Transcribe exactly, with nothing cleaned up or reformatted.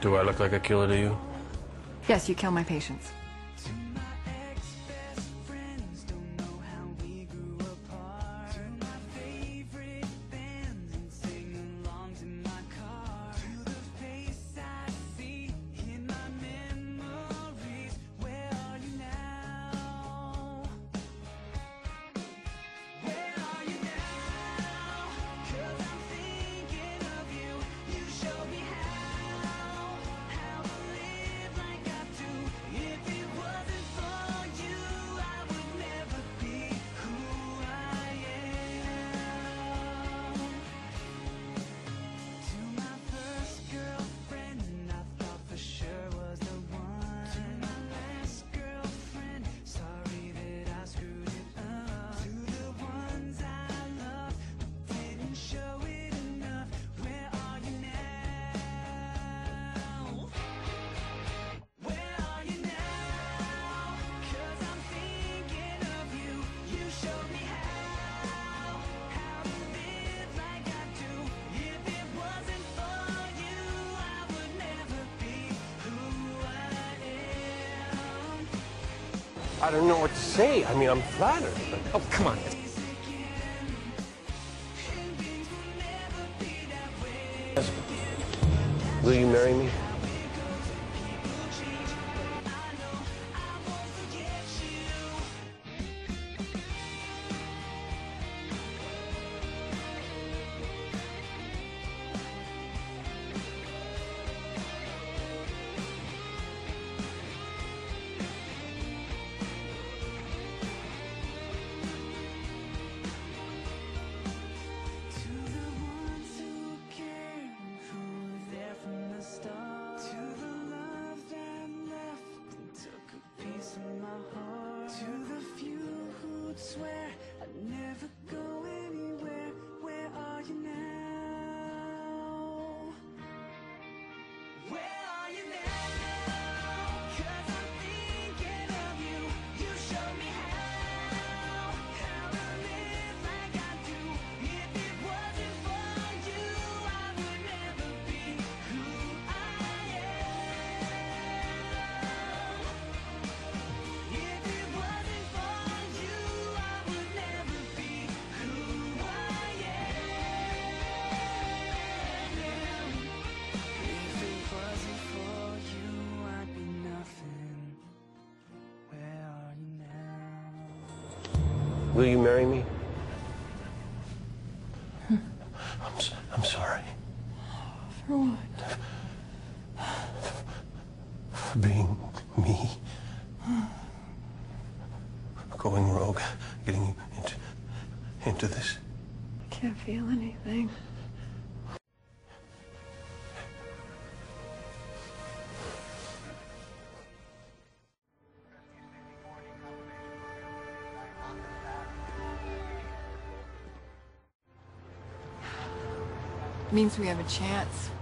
Do I look like a killer to you? Yes, you kill my patients. I don't know what to say. I mean, I'm flattered. But... Oh, come on. Will you marry me? Swear I'd never go anywhere. Where are you now? Where are you now? 'Cause I'm thinking of you. You show me how, how to live like I do. If it wasn't for you, I would never be who I am. If it wasn't for you, Will you marry me? I'm, so, I'm sorry. For what? For being me. Going rogue, getting you into, into this. I can't feel anything. Means we have a chance.